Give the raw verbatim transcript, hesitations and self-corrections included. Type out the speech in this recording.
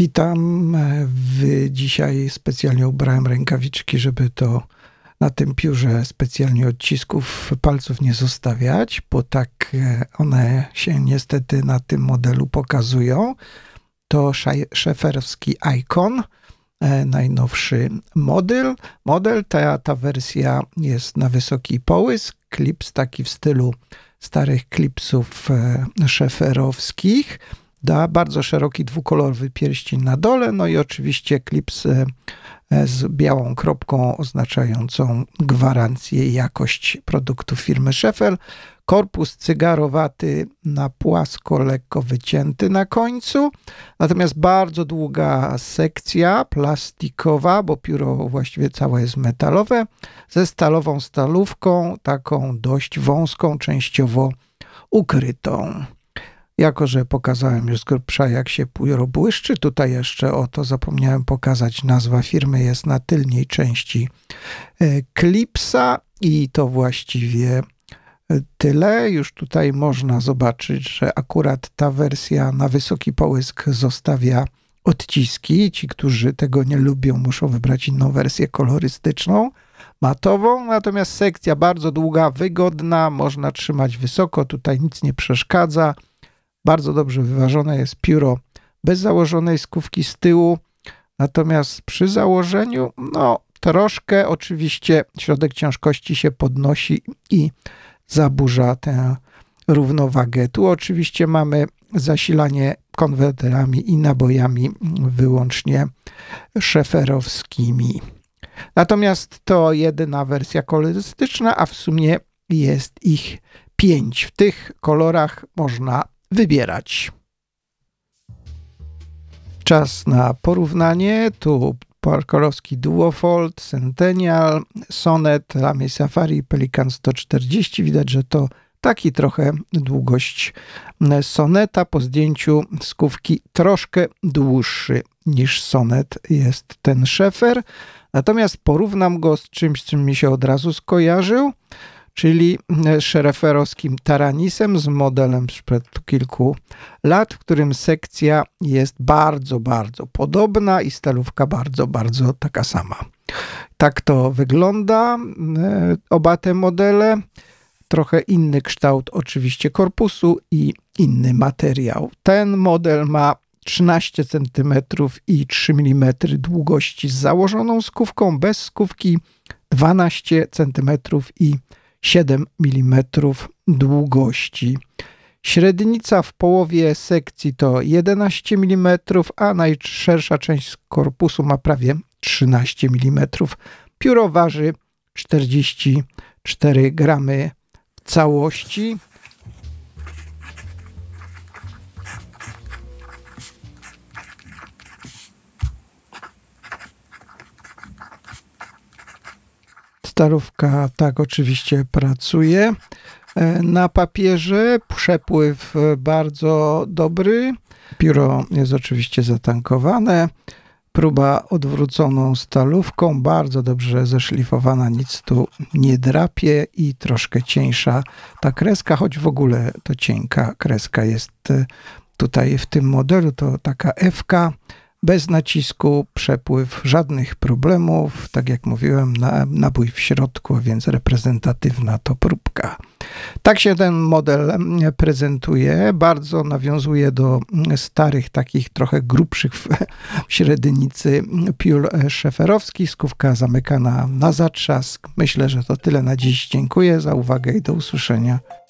Witam. W, dzisiaj specjalnie ubrałem rękawiczki, żeby to na tym piórze specjalnie odcisków palców nie zostawiać, bo tak one się niestety na tym modelu pokazują. To szeferowski Icon, najnowszy model. Model ta, ta wersja jest na wysoki połysk, klips taki w stylu starych klipsów szeferowskich. Da bardzo szeroki dwukolorowy pierścień na dole, no i oczywiście klips z białą kropką oznaczającą gwarancję i jakość produktów firmy Schaefer. Korpus cygarowaty na płasko, lekko wycięty na końcu, natomiast bardzo długa sekcja plastikowa, bo pióro właściwie całe jest metalowe, ze stalową stalówką, taką dość wąską, częściowo ukrytą. Jako że pokazałem już z grubsza, jak się pióro błyszczy, tutaj jeszcze o to zapomniałem pokazać, nazwa firmy jest na tylnej części klipsa i to właściwie tyle. Już tutaj można zobaczyć, że akurat ta wersja na wysoki połysk zostawia odciski. Ci, którzy tego nie lubią, muszą wybrać inną wersję kolorystyczną, matową. Natomiast sekcja bardzo długa, wygodna, można trzymać wysoko, tutaj nic nie przeszkadza. Bardzo dobrze wyważone jest pióro bez założonej skówki z tyłu, natomiast przy założeniu, no troszkę oczywiście środek ciężkości się podnosi i zaburza tę równowagę. Tu oczywiście mamy zasilanie konwerterami i nabojami wyłącznie szeferowskimi. Natomiast to jedyna wersja kolorystyczna, a w sumie jest ich pięć. W tych kolorach można wybierać. Czas na porównanie. Tu parkerowski Duofold, Centennial, Sonet, Lamy Safari, Pelikan sto czterdzieści. Widać, że to taki trochę długość Soneta. Po zdjęciu skówki troszkę dłuższy niż Sonet jest ten Schaefer. Natomiast porównam go z czymś, z czym mi się od razu skojarzył, czyli szeferowskim Taranisem z modelem sprzed kilku lat, w którym sekcja jest bardzo, bardzo podobna i stalówka bardzo, bardzo taka sama. Tak to wygląda. Oba te modele. Trochę inny kształt oczywiście korpusu i inny materiał. Ten model ma trzynaście centymetrów i trzy milimetry długości z założoną skówką, bez skówki dwanaście centymetrów i siedem milimetrów długości. Średnica w połowie sekcji to jedenaście milimetrów, a najszersza część korpusu ma prawie trzynaście milimetrów. Pióro waży czterdzieści cztery gramy w całości. Starówka tak oczywiście pracuje. Na papierze przepływ bardzo dobry. Pióro jest oczywiście zatankowane. Próba odwróconą stalówką, bardzo dobrze zeszlifowana, nic tu nie drapie i troszkę cieńsza ta kreska, choć w ogóle to cienka kreska jest tutaj w tym modelu, to taka F-ka. Bez nacisku, przepływ, żadnych problemów. Tak jak mówiłem, na, nabój w środku, więc reprezentatywna to próbka. Tak się ten model prezentuje. Bardzo nawiązuje do starych, takich trochę grubszych w, w średnicy piór szeferowskich. Skówka zamykana na zatrzask. Myślę, że to tyle na dziś. Dziękuję za uwagę i do usłyszenia.